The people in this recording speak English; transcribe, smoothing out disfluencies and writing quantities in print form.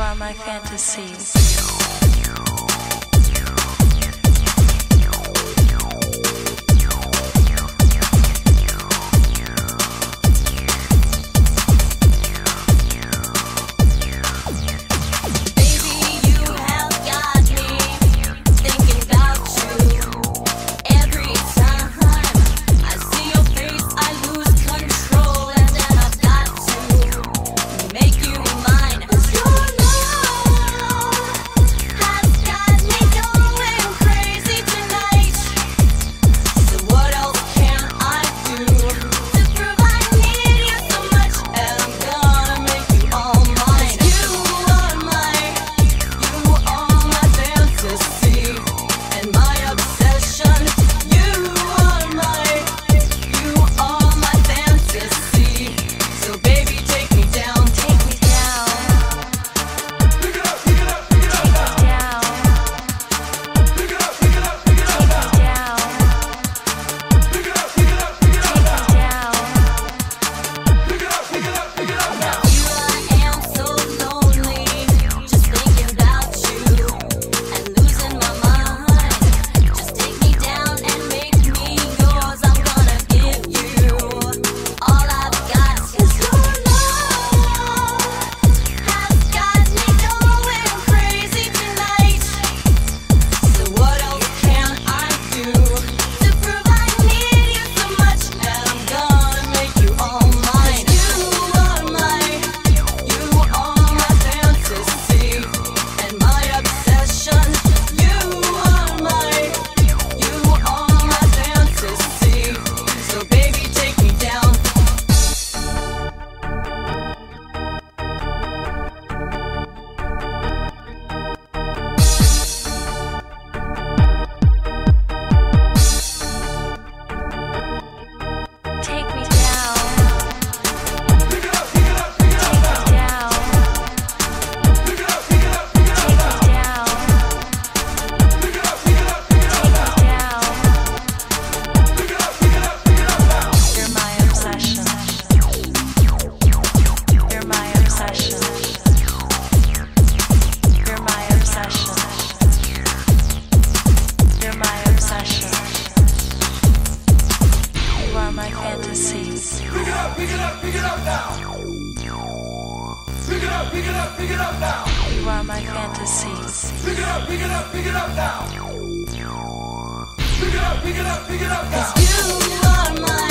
are my fantasies. Pick it up now. Pick it up, pick it up, pick it up now. You are my fantasies. Pick it up, pick it up, pick it up now. Pick it up, pick it up, pick it up now. 'Cause you are my